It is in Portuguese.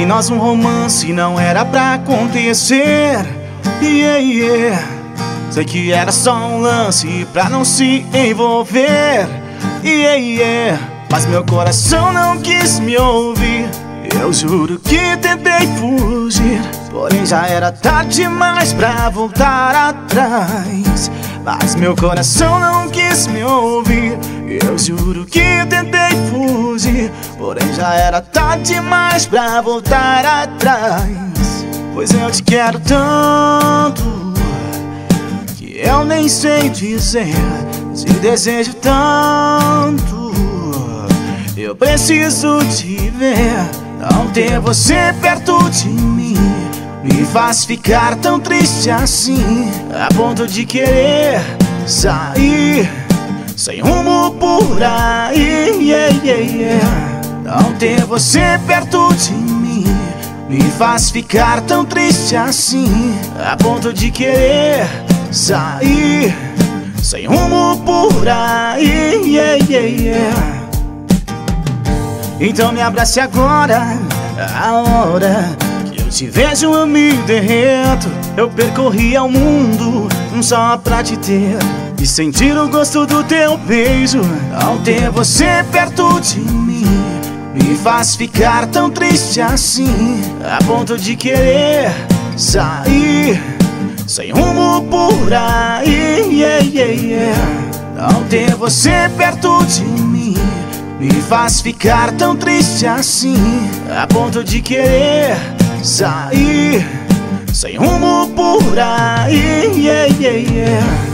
Entre nós um romance não era pra acontecer. Sei que era só um lance pra não se envolver. Mas meu coração não quis me ouvir. Eu juro que tentei fugir, porém já era tarde demais pra voltar atrás. Mas meu coração não quis me ouvir. Eu juro que tentei fugir, porém já era tarde demais pra voltar atrás. Pois eu te quero tanto que eu nem sei dizer. Te desejo tanto, eu preciso te ver. Não ter você perto de mim me faz ficar tão triste assim, a ponto de querer sair sem rumo por aí. Não ter você perto de mim me faz ficar tão triste assim, a ponto de querer sair sem rumo por aí. Então me abrace agora, a hora que eu te vejo eu me derreto. Eu percorri ao mundo só pra te ter e sentir o gosto do teu beijo. Ao ter você perto de mim me faz ficar tão triste assim, a ponto de querer sair sem rumo por aí. Não ter você perto de mim me faz ficar tão triste assim, a ponto de querer sair sem rumo por aí.